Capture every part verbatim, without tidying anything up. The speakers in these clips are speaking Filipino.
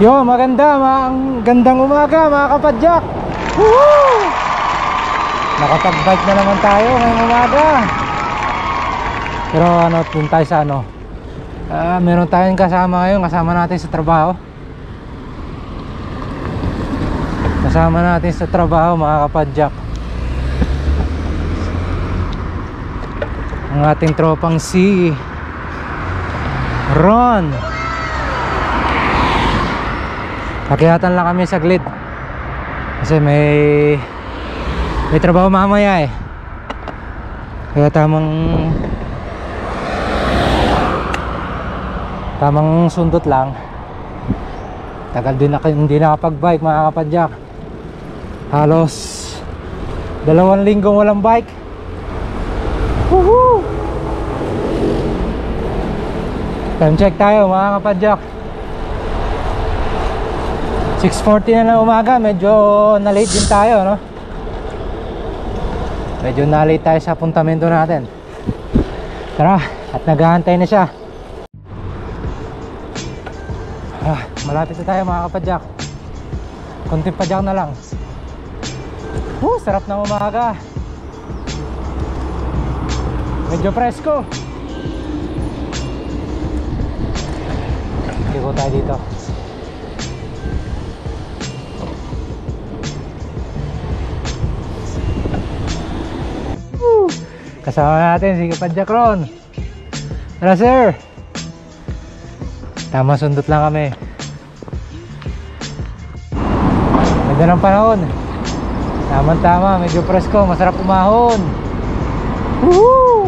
Yo, maganda, ang gandang umaga mga kapadyak. Woohoo! Nakapag-bike na naman tayo ngayong umaga. Pero ano, dun tayo sa ano, uh, meron tayong kasama ngayon, kasama natin sa trabaho. Kasama natin sa trabaho mga kapadyak, ang ating tropang si Ron. Pakihatan lang kami saglit kasi may may trabaho mamaya eh. Kaya tamang tamang sundot lang. Tagal din na hindi nakapag-bike mga kapadyak. Halos dalawang linggong walang bike. Woohoo! Time check tayo mga kapadyak, six forty na ng umaga. Medyo na-late din tayo, no? Medyo na-late tayo sa puntamento natin. Tara, at naghahantay na siya. Ah, malapit na tayo mga kapadyak. Kunting padyak na lang. Woo, sarap ng umaga. Medyo presko. Liko tayo dito. Woo! Kasama natin si Kapadyak Ron. Tara sir. Tama, sundot lang kami. Ganda ng panahon. Tama-tama, medyo presko, masarap umahon. Woohoo!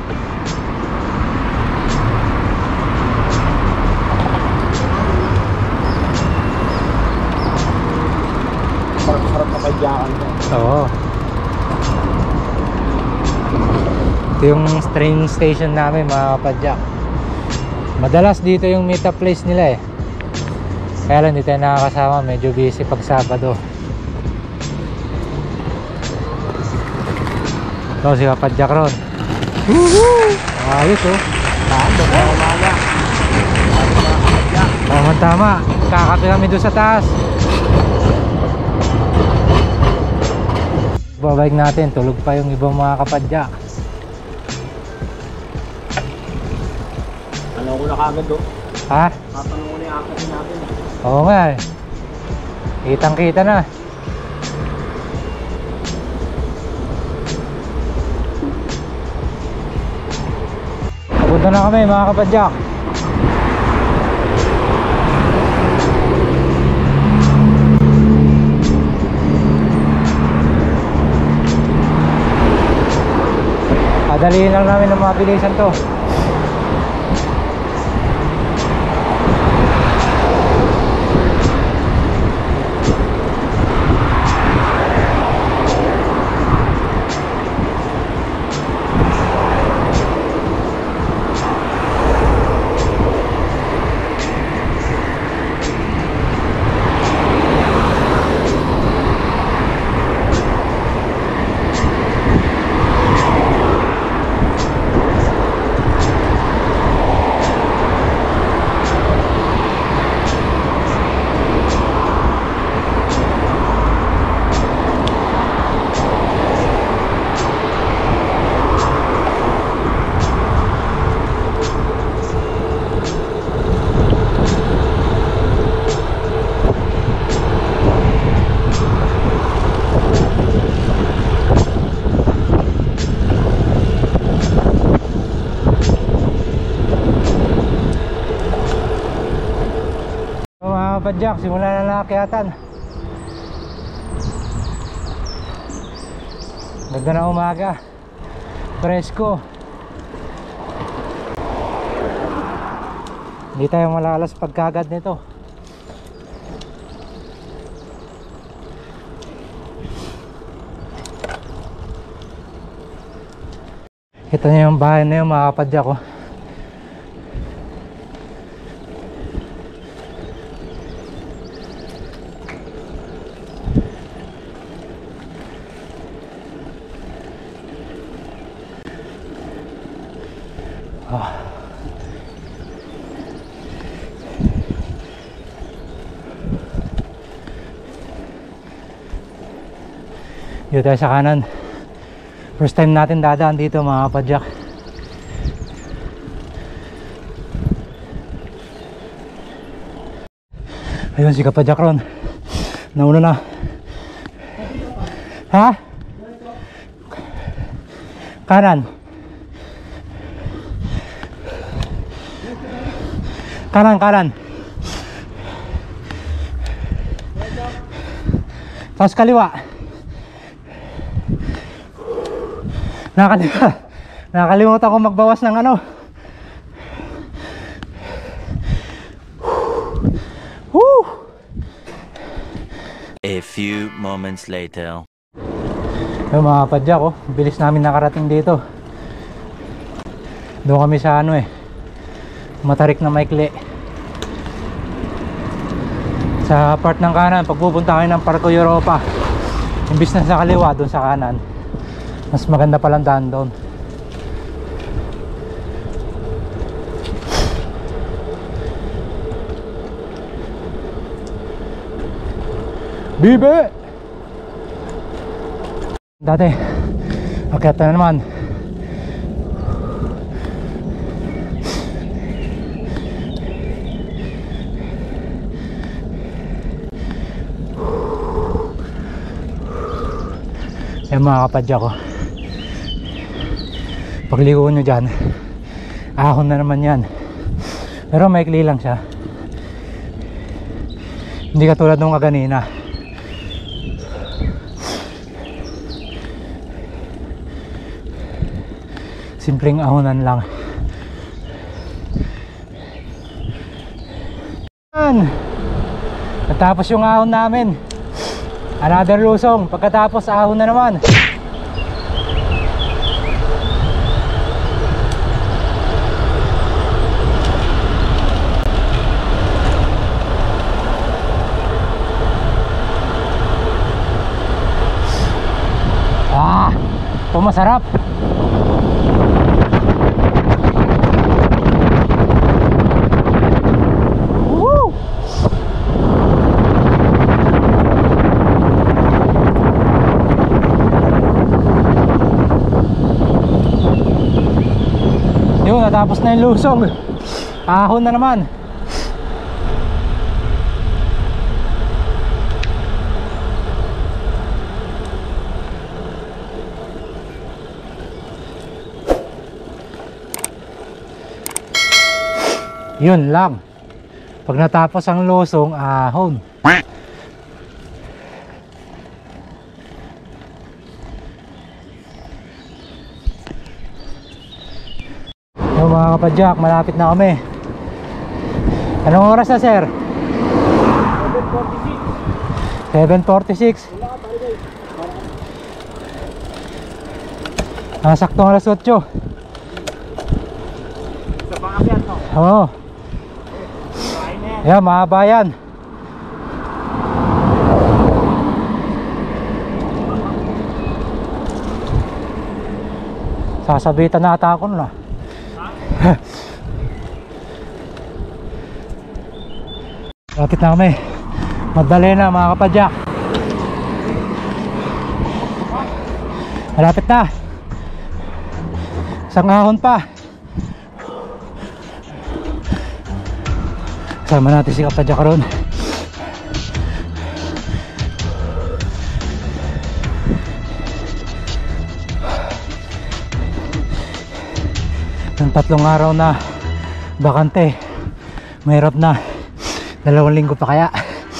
Sarap-sarap na padyakan ko. Oo. Ito yung train station namin mga kapadyak. Madalas dito yung meet up place nila eh. Kaya lang dito tayo nakakasama, medyo busy pag Sabado. Ito si Kapadyak Ron. Woohoo! Ayos oh. Tama, umaga. Tama-tama, kakape kami doon sa taas. Babalik natin, tulog pa yung ibang mga kapadyak. Ano ko na kagad do? Ha? Tatanong ko na yung akasin natin. Oo nga eh. Kitang kita na. Papunta na kami mga kapadyak. Padaliin lang namin ng mga bilisan to. Kapadyak, simulan na nakakyatan. Ganda na umaga, presko. Hindi tayo malalas pagkagad nito. Ito na yung bahay na yung mga kapadyak ko. Dito tayo sa kanan. First time natin dadaan dito mga kapadyak. Ayun si Kapadyak Ron. Nauna na. Ha? Kanan. Kanan, kanan. Tapos kaliwa. Nakakalimutan. Nakakalimutan ko magbawas ng ano. Woo! A few moments later. Yung mga kapadyak, oh, bilis namin nakarating dito. Doon kami sa ano eh, Matarik na Maikli. Sa part ng kanan, pag pupunta kayo ng Parco Europa, imbis na sa kaliwa, doon sa kanan, mas maganda palang daan doon. Bibe! Dati, akyat na naman. Yung mga kapadyak ko, pagligo nyo dyan, ahon na naman yan. Pero maikli lang siya, hindi katulad nung kaganina. Simpleng ahonan lang. Natapos yung ahon namin. Another lusong. Pagkatapos ahon na naman. Ah, ito masarap. Yun, natapos na yung lusong. Ahon na naman. Yun lang. Pag natapos ang lusong, ahon. Yung mga kapadyak, malapit na kami. Anong oras na, sir? seven forty-six. Ah, saktong alas otso. Sa pangakyat, no? Oo. Yan, mahaba yan. Sasabitan na ata ako na. Lapit na kami. Magdalena mga kapadyak. Malapit na. Isang ahon pa. Kasama natin si Kapadyak ron. Ng tatlong araw na bakante, mahirap na. Dalawang linggo pa kaya.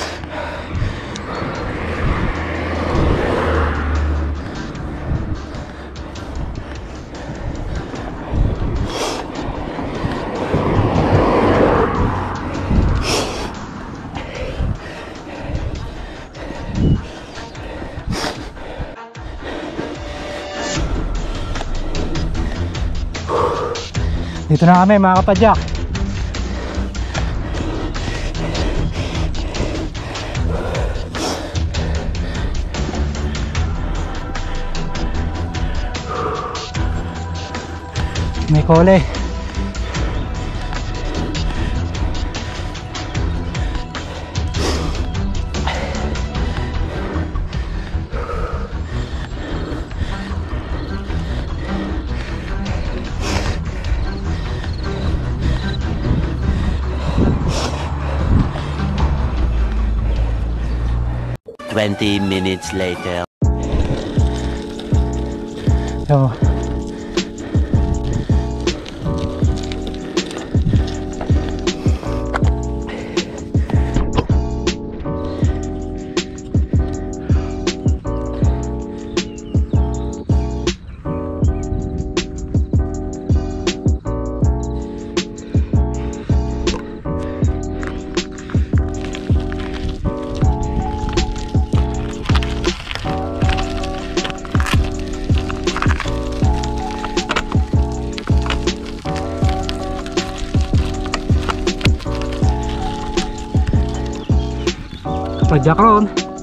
Dito na kami mga kapadyak. May kole. Twenty minutes later. So, pajak ron.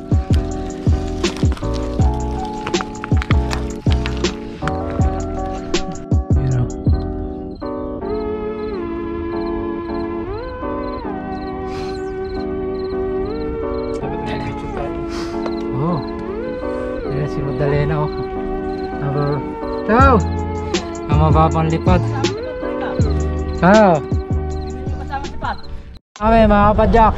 Yun o. Oh. Ayan si Magdalena o. Number. Ciao! Ang mababang lipat. Ciao! Kami mga kapadyak.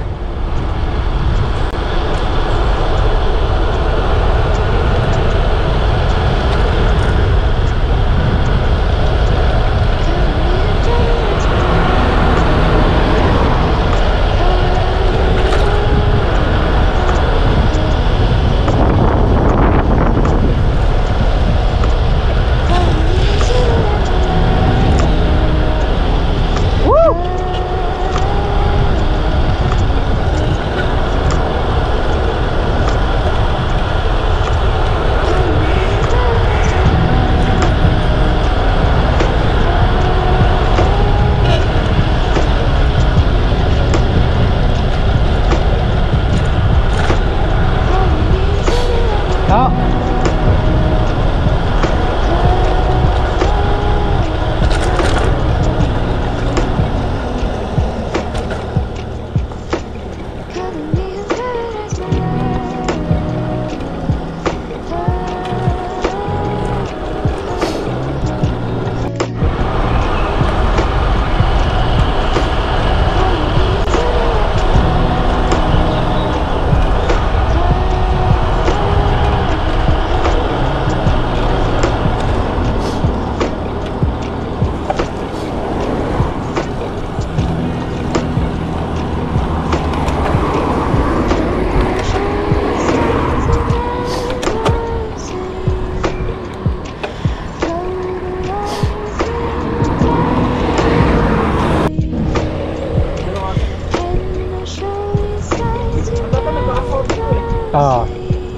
Oo.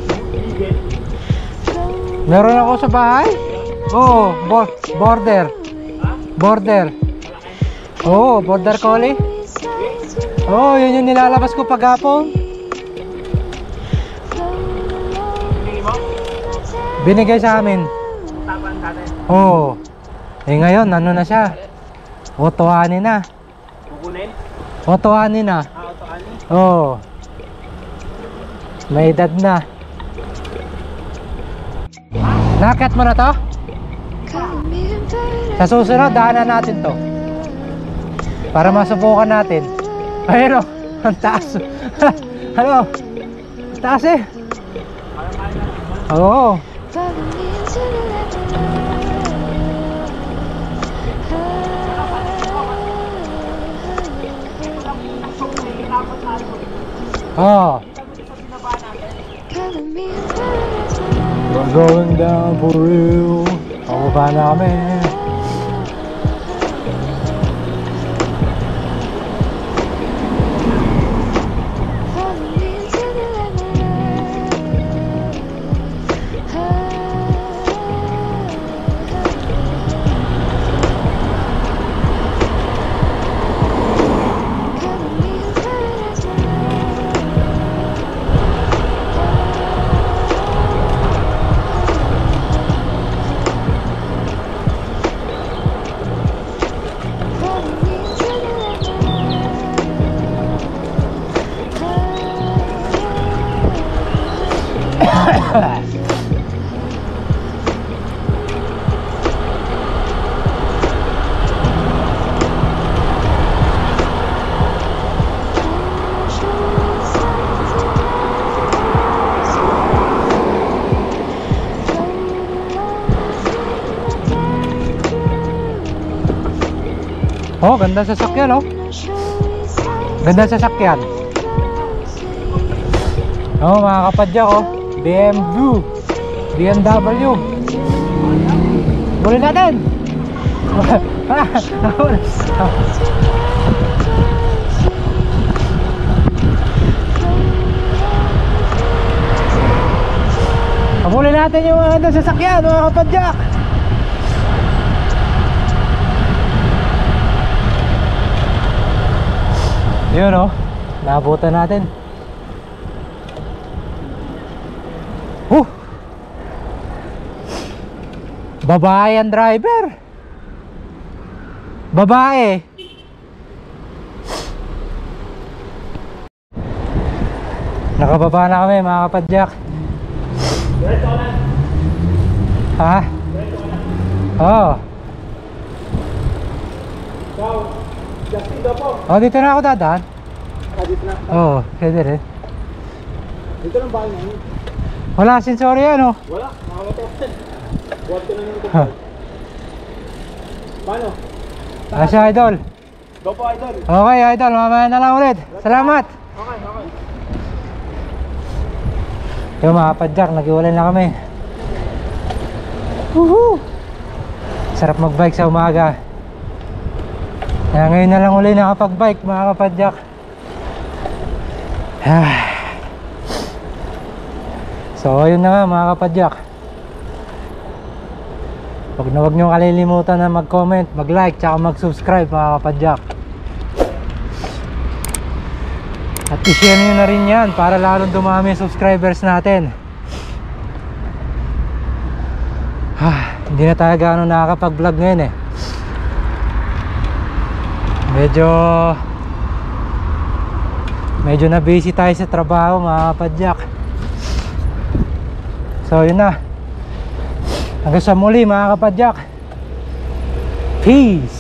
Meron ako sa bahay? Oo, bo border. Border. Oo, border collie. Oo, yun yung nilalabas ko paghapon. Binigay sa amin. Oo. Eh ngayon, ano na siya? Otohanin na. Kukunin? Otohanin na. Ah, otohanin? Oo. May edad na. Nakit mo na to? Sa susunod, daanan natin to. Para masubukan natin. Ayun o, ang taas. Ano? Ang taas eh. Oo. Oo. We're going down for real. Pababa namin. Oh, ganda sasakyan oh. Ganda sasakyan. Oh, mga kapadyak oh. B M W, B M W. Buli natin. Habulin natin yung mga uh, sasakyan, mga kapadyak. Yun o, oh, naabutan natin. Uh, babae ang driver. Babae. Nakababa na kami mga kapadyak. Ha? Oo. Justin daw po. Oh, dito na ako dadaan. Ah, dito na. Oo, oh, pwede rin. Dito lang bahay namin. Wala sensori yan oh. Wala, makakatawa. Buhat ko na yung Huh. kapal. Paano? Ah, siya idol. Go po, idol. Okay idol, mamaya na lang ulit. Salamat. Okay, okay. Yung mga kapadyak, nag-iwalay na kami. Woohoo! Sarap mag-bike sa umaga. Kaya ngayon na lang uli nakapag-bike mga kapadyak. So yun na nga mga kapadyak. Huwag na huwag nyo kalilimutan na mag-comment, mag-like, tsaka mag-subscribe mga kapadyak. At i-share nyo na rin yan para lalong dumami yung subscribers natin. Ah, hindi na tayo gaano nakakapag-vlog ngayon eh. Medyo Medyo na busy tayo sa trabaho mga kapadyak. So yun na. Hanggang sa muli mga kapadyak. Peace.